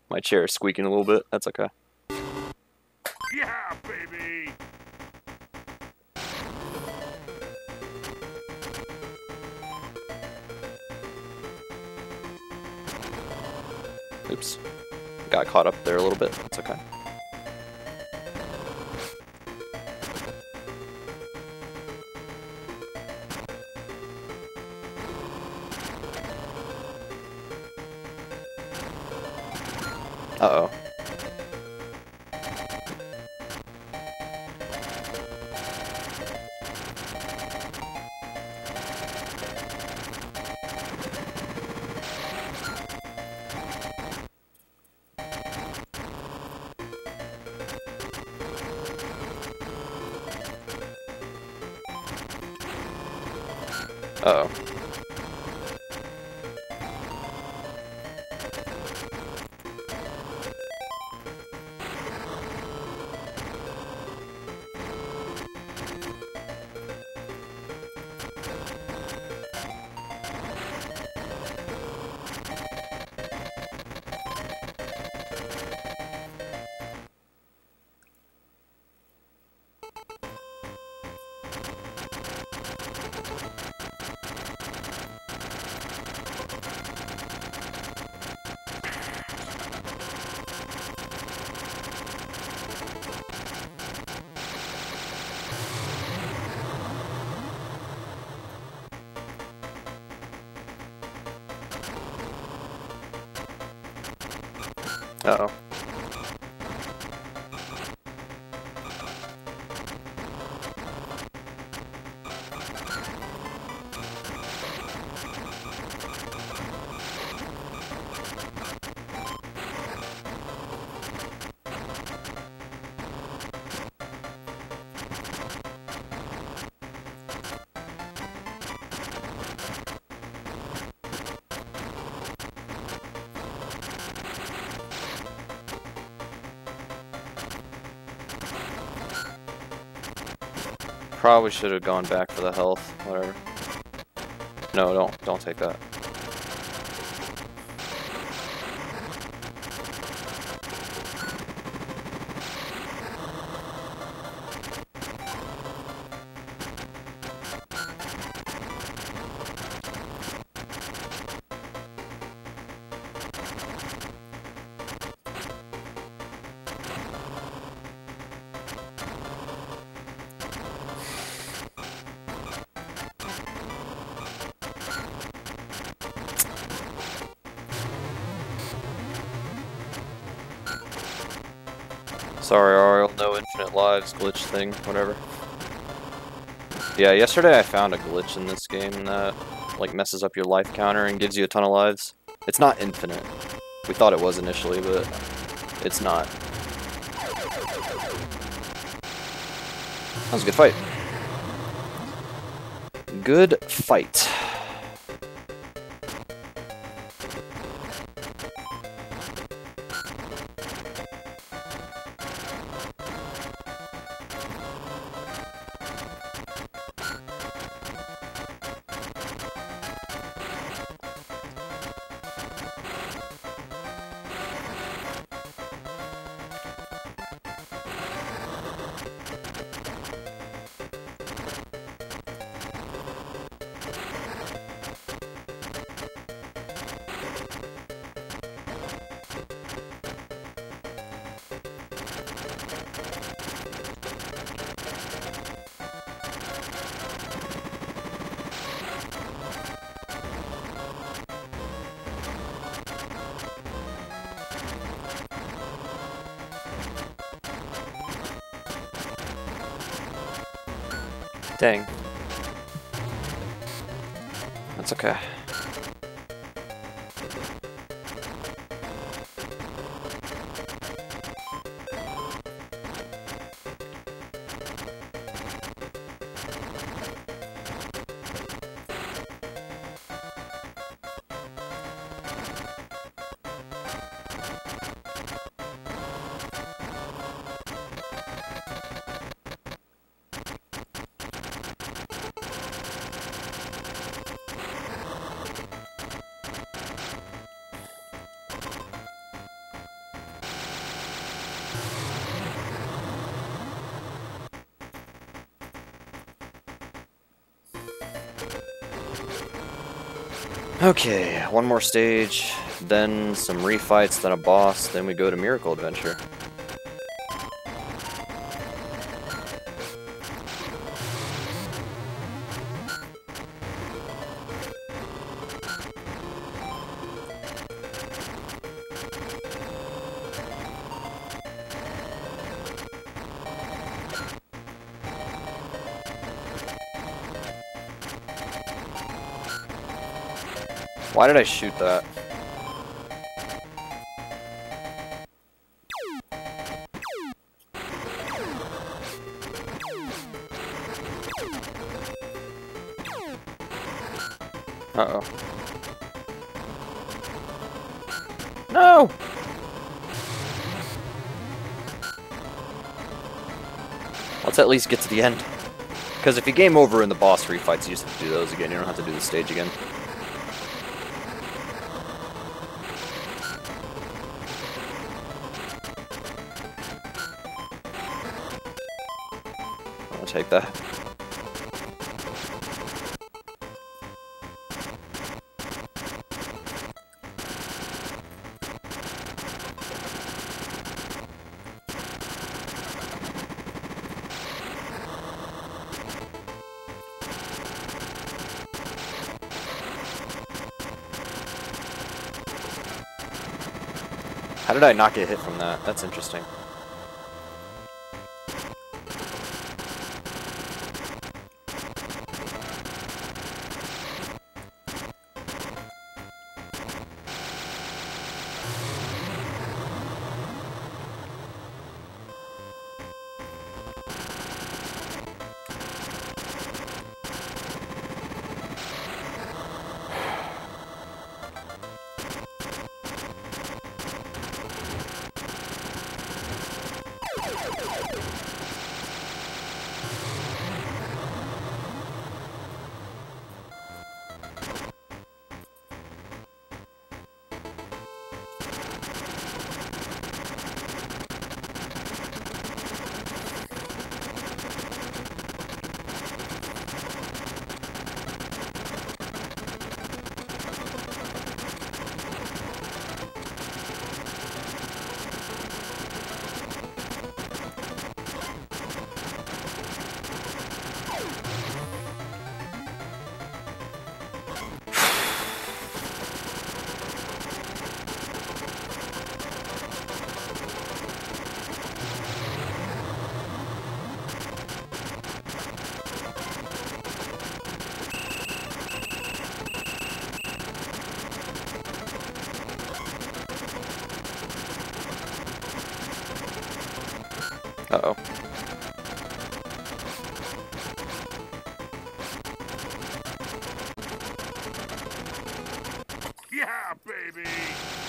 My chair is squeaking a little bit. That's okay. Yeah, baby! Oops. Got caught up there a little bit. That's okay. Uh-oh. Uh-oh. Uh-oh. Probably should have gone back for the health. Whatever. No, don't take that. Sorry, Ariel, no infinite lives glitch thing, whatever. Yeah, yesterday I found a glitch in this game that like messes up your life counter and gives you a ton of lives. It's not infinite. We thought it was initially, but it's not. That was a good fight. Good fight. Dang. That's okay. Okay, one more stage, then some refights, then a boss, then we go to Miracle Adventure. Why did I shoot that? Uh-oh. No! Let's at least get to the end. Because if you game over in the boss refights, you just have to do those again. You don't have to do the stage again. I'll take that. How did I not get hit from that? That's interesting. Uh-oh. Yeah, baby!